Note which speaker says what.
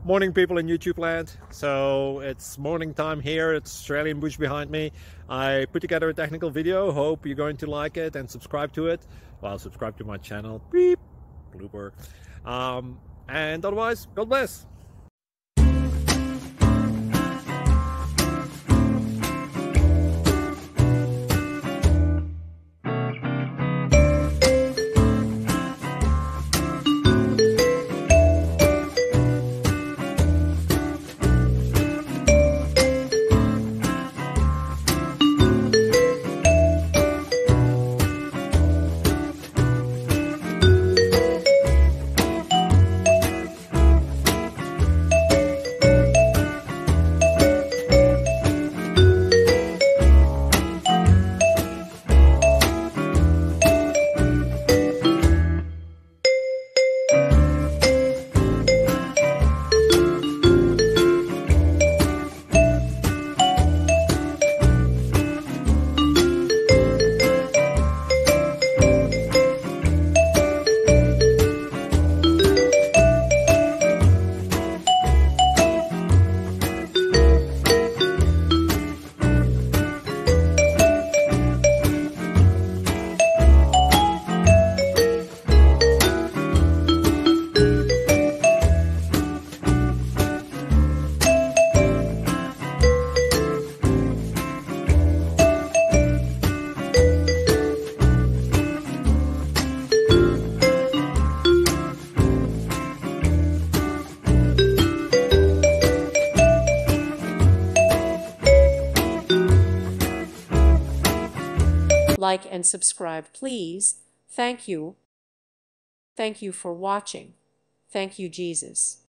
Speaker 1: Morning, people in YouTube land. So it's morning time here. It's Australian bush behind me. I put together a technical video. Hope you're going to like it and subscribe to it. Well, subscribe to my channel. Beep. Blooper. And otherwise, God bless.
Speaker 2: Like and subscribe, please. Thank you. Thank you for watching. Thank you, Jesus.